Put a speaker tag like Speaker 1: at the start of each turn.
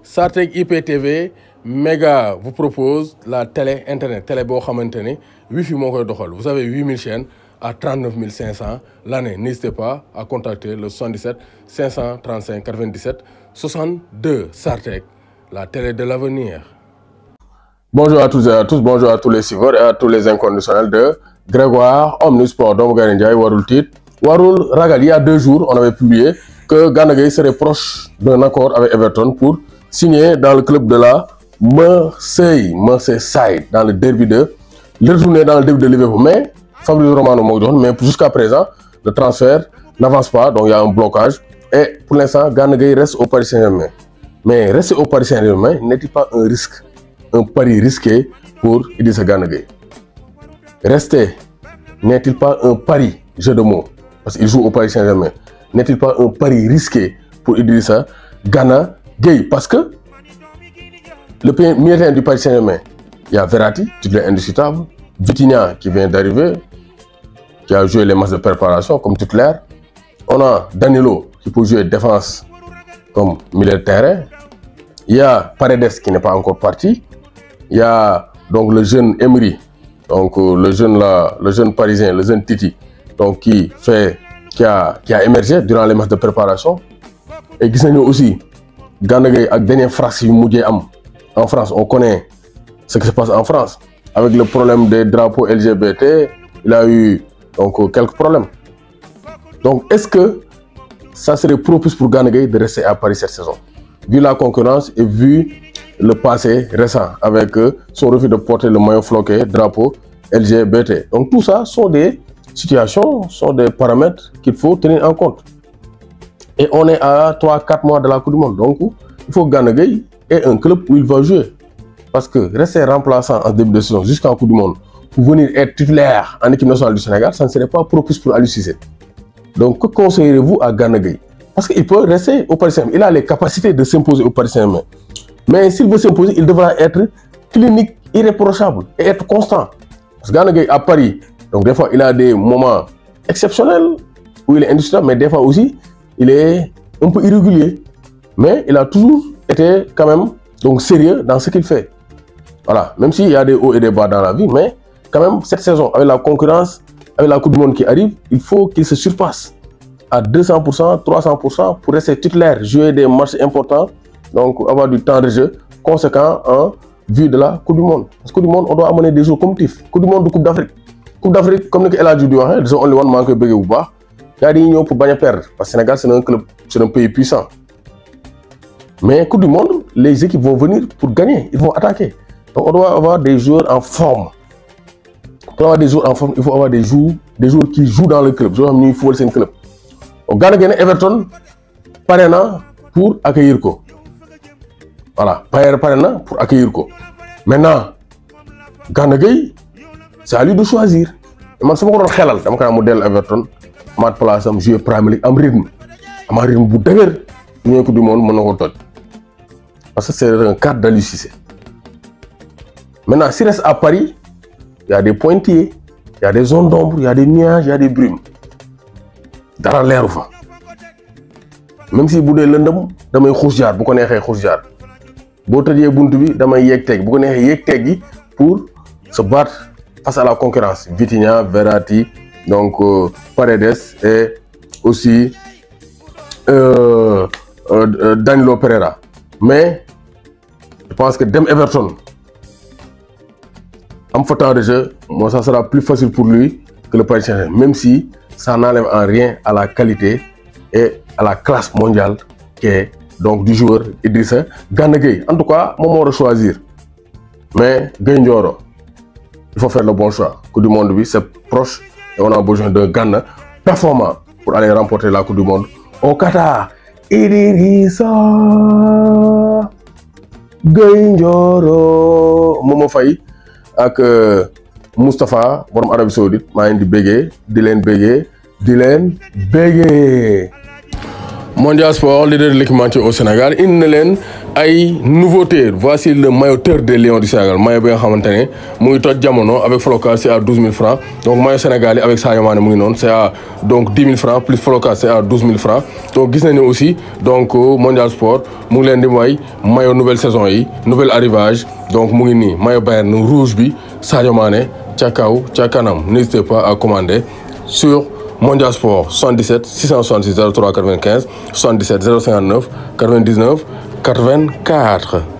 Speaker 1: Sartec IPTV Méga vous propose la télé internet télé boo xamante ne wifi moo koy doxal. Vous avez 8000 chaînes à 39 500 l'année. N'hésitez pas à contacter le 77 535 97 62 Sartec, la télé de l'avenir. Bonjour à tous et à tous, bonjour à tous les suiveurs et à tous les inconditionnels de Grégoire Omnisport. Doomu Gaynde Njaay warul tiit warul ragal. Il y a 2 jours, on avait publié que Gana Gueye serait proche d'un accord avec Everton pour signer dans le club de la Merseyside dans le derby de retourner dans le derby de Liverpool. Mais Fabrizio Romano moo joxoon, mais jusqu'à présent le transfert n'avance pas, donc il y a un blocage et pour l'instant Gana Gueye reste au Paris Saint-Germain. Mais rester au Paris Saint-Germain n'est-il pas un risque, un pari risqué pour Idrissa Gana Gueye? Rester n'est-il pas un pari, jeu de mots, parce qu'il joue au Paris Saint-Germain, n'est-il pas un pari risqué pour Idrissa Gana Gueye? Parce que le milieu terrain du Paris Saint-Germain, il y a Verratti, titulaire indiscutable, Vitinha qui vient d'arriver, qui a joué les matchs de préparation comme titulaire. On a Danilo qui peut jouer défense comme milieu de terrain. Il y a Paredes qui n'est pas encore parti. Il y a donc le jeune Emery, donc le jeune parisien, le jeune Titi, donc qui a émergé durant les matchs de préparation. Et gis nañu aussi Gana Gueye ak dernière phrase yu mujjee am en France. On connaît ce qui se passe en France avec le problème des drapeaux LGBT. Il a eu donc quelques problèmes. Donc est-ce que ça serait propice pour Gana Gueye de rester à Paris cette saison, vu la concurrence et vu le passé récent avec son refus de porter le maillot floqué drapeau LGBT? Donc tout ça sont des situations, sont des paramètres qu'il faut tenir en compte. Et on est à 3-4 mois de la Coupe du Monde. Donc il faut que Gana Gueye ait un club où il va jouer. Parce que rester remplaçant en début de saison jusqu'en Coupe du Monde pour venir être titulaire en équipe nationale du Sénégal, ça ne serait pas propice pour Aliou Cissé. Donc que conseillerez-vous à Gana Gueye? Parce qu'il peut rester au Paris Saint-Germain. Il a les capacités de s'imposer au Paris Saint-Germain. Mais s'il veut s'imposer, il devra être clinique, irréprochable et être constant. Parce que Gana Gueye à Paris, donc des fois il a des moments exceptionnels où il est indiscutable, mais des fois aussi il est un peu irrégulier. Mais il a toujours été quand même donc sérieux dans ce qu'il fait. Voilà, même s'il y a des hauts et des bas dans la vie, mais quand même cette saison, avec la concurrence, avec la Coupe du Monde qui arrive, il faut qu'il se surpasse à 200%, 300% pour rester titulaire, jouer des matchs importants, donc avoir du temps de jeu conséquent en vue de la Coupe du Monde. Parce que Coupe du Monde, on doit amener des jours compétitifs. Coupe du Monde de Coupe d'Afrique. Coupe d'Afrique, comme El Hadji di waxee, disons only one man koy bëggee bu baax. Gars yi ñëw pour bañ a perdre, parce que Sénégal c'est un club, c'est un pays puissant. Mais Coupe du Monde, les équipes vont venir pour gagner, ils vont attaquer. Donc on doit avoir des joueurs en forme. Pour avoir des joueurs en forme, il faut avoir des joueurs qui jouent dans le club. Joueurs qui jouent dans le club. Donc Gana Gueye Everton pare na pour accueillir ko. Voilà, pare na pour accueillir ko. Maintenant, Gana Gueye, c'est à lui de choisir. Et man sama ko doon xelal dama ko mu dellu Everton, mat place am jouer Premier League am rythme bu dëgër, ñëw Coupe du Monde mën na ko toj. Parce que c'est un cadre d'Aliou Cissé. Maintenant, s'il reste à Paris, il y a des pointillés, il y a des zones d'ombre, il y a des nuages, il y a des brumes. Dara leeru fa. Même si bu dee lëndëm damay xuus jaar bu ko neexee xuus jaar. Boo tëjee buntu bi damay yéeg teg bu ko neexee yéeg teg gi pour se battre face à la concurrence. Vitinha, Verratti, donc Paredes et aussi Danilo Pereira. Mais je pense que dem Everton am fa temps de jeu, moi ça sera plus facile pour lui que le Paris Saint-Germain, même si ça n'enlève en rien à la qualité et à la classe mondiale qui est donc du joueur Idrissa Gana Gueye. En tout cas, moi on va choisir. Mais Gueye Ndioro, il faut faire le bon choix. Coupe du Monde, oui, c'est proche et on a besoin d'un Gana performant pour aller remporter la Coupe du Monde au Qatar. Idrissa Gueye Ndioro, Momo Faye ak Moustapha borom Arabie Saoudite maa ngi di béggee di leen béggee Mondial Sport, leader de l'équipementier au Sénégal, indi na leen ay nouveautés. Voici le maillot Terre des Lions du Sénégal maillot bi nga xamante ne mu ngi toj jamono avec flocage c'est à 12 000 francs donc maillot sénégalais avec Sadio Mané mu ngi noonu c'est à donc 10 000 francs plus flocage c'est à 12 000 francs donc gis nañu aussi donc Mondial Sport mu ngi leen di may maillot nouvelle saison yi nouvel arrivage donc mu ngi nii maillot Bayern rouge bi Sadio Mané ca kaw ca kanam n'hésitez pas à commander sur Mondial Sport 77 666 03 95 77 059 99 84